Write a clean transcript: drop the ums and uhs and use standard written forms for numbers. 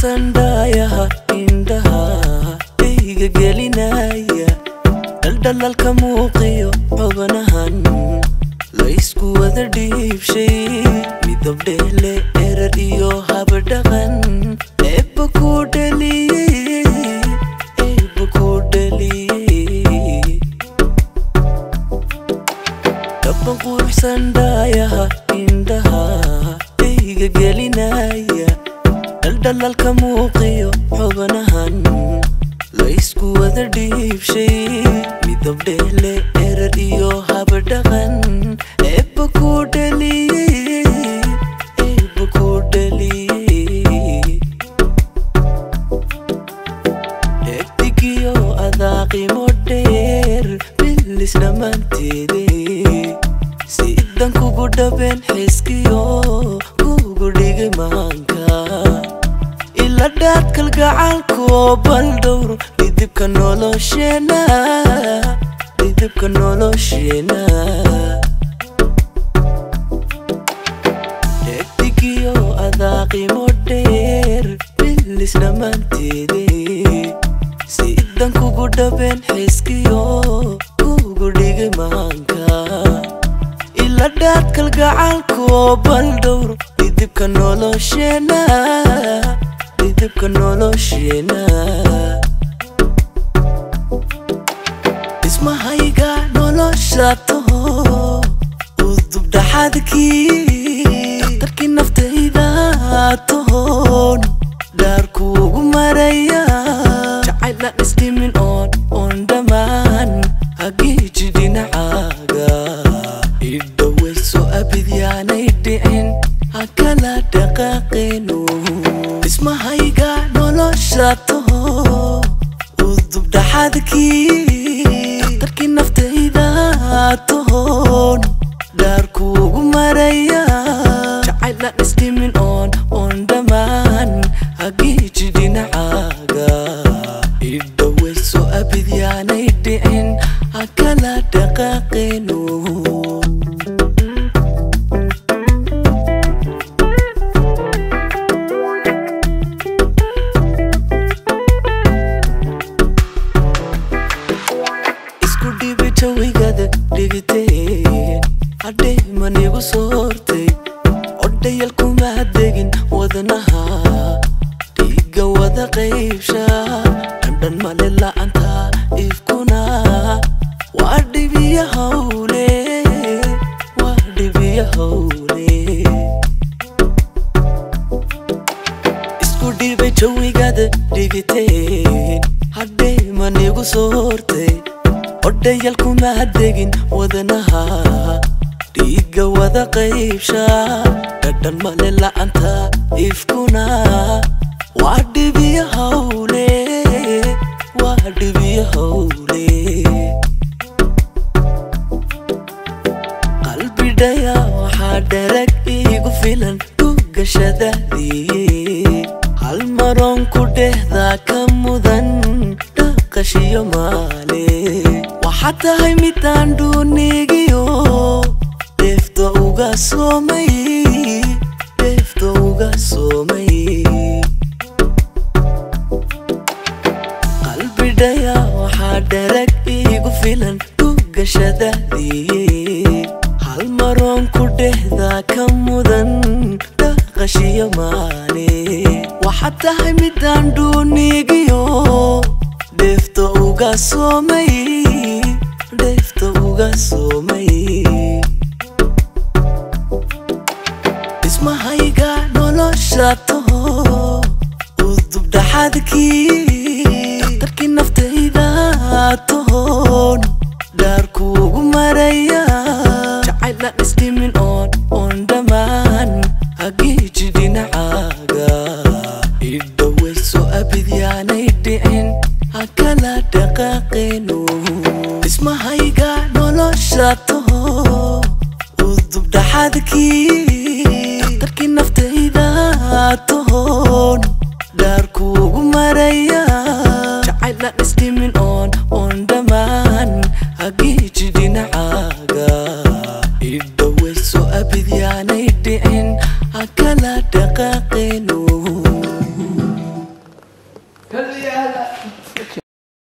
sandaya indaha iga gelinaya daldalka muuqiyo xubnahan la isku wada dhiibshay midab dheele erar iyo habdhaqan eebba ku dhaliyay dabban qurux sandaya indaha iga gelinaya daldalka muuqiyo xubnahan la isku wada dhiibshay midab dheele erar iyo habdhaqan eebba ku dhaliyay egtigiyo adaa qiimo dheer bilis dhammaanteede sidan kugu dhabeen xiskiyo kugu dhigay maanka ila dhaad kalgacaalko bal dhowr dhidibka nolosheena egtigiyo adaa qiimo dheer bilis dhammaanteede sidan kugu dhabeen xiskiyo kugu dhigay maanka ila dhaad kalgacaalko bal dhowr dhidibka nolosheena ismahayga nolosha toho udub dhaxadkii dhakhtarkii naftayda tohon dhaarkuugu maraya jacayla istimin oon dhammaan hagiiji dhinacaaga idhawayso abidyaanay dhicin hakala dhaqaaqeenu ismahayga nolosha toho udub dhaxadkii dhakhtarkii naftayda tohon dhaarkuugu maraya jacayla istimin oon dhammaan hagiiji dhinacaaga idhawayso abidyaanay dhicin hakala dhaqaaqeenu hadday manigu soortay odhayal kuma degin wadnaha dhiiga wada qaybsha dhandhan male la'anta ifkuna waa dhibiya hawle isku dhibay jawigada dhigiteen hadday manigu soortay odhayal kuma degin wadnaha dhiiga wada qaybsha dhandhan male la'anta ifkuna waa dhibiya hawle qalbidhaya waxaa dharag iigu filan dhugashadaadii hal maroon ku dhehdaa ka mudan dhaqashiyo maale waxaa tahay midaan dhuunigiyo deefta uga soomay qalbidhaya waxaa dharag iigu filan dhugashadaadii hal maroon ku dhehdaa ka mudan dhaqashiyo maale waxaa tahay midaan dhuunigiyo deefta uga soomay ismahayga nolosha toho udub dhaxadkii dhakhtarkii naftayda tohon dhaarkuugu maraya jacayla istimin oon dhammaan hagiiji dhinacaaga idhawayso abidyaanay dhicin hakala dhaqaaqeenu ismahayga nolosha toho udub dhaxadkii dhakhtarkii naftayda tohon dhaarkuugu maraya jacayla istimin oon dhammaan hagiiji dhinacaaga idhawayso abidyaanay dhicin hakala